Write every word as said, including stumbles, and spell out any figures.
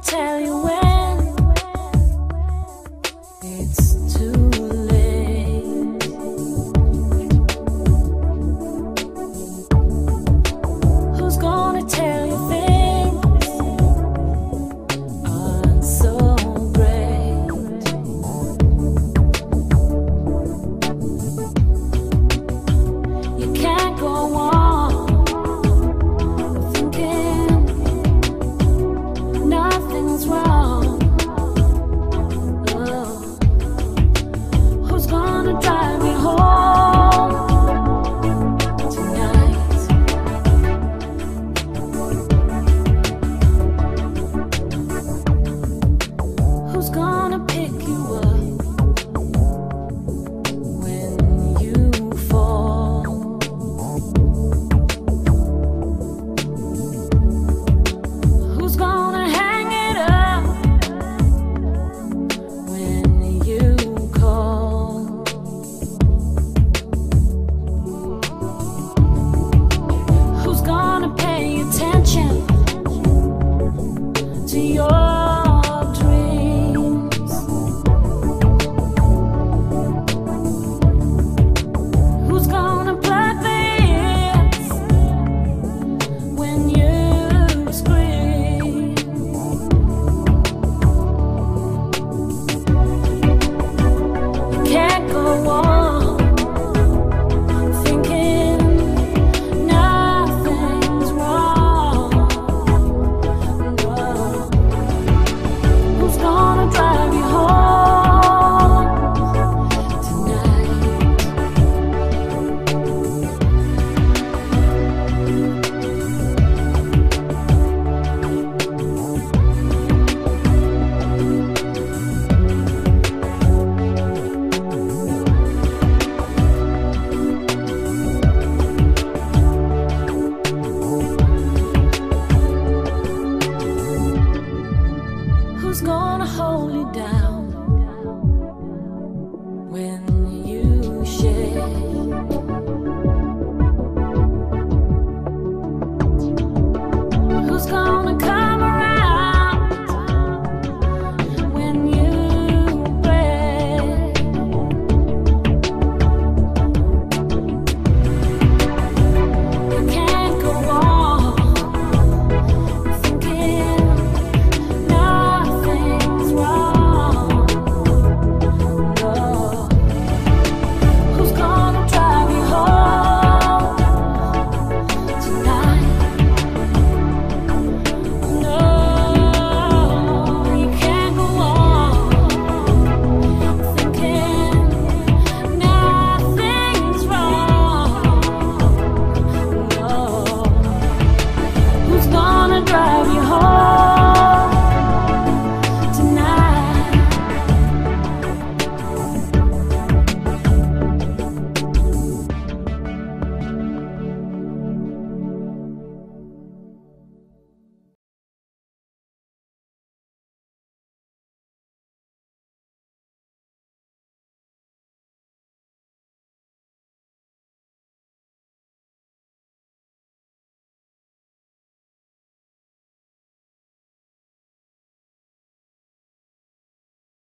tell you when it's too late. Who's gonna tell you things aren't so great? You can't go on thinking nothing's wrong. Oh. Who's gonna drive me home tonight? Who's gonna pick you up when you fall? Who's gonna hang it up when you call? Who's gonna pay attention to your dreams? Who's gonna plug the ears when you scream? You can't go on thinking nothing's wrong. No. Who's gonna drive you home tonight? Who's gonna hold you down when you shake?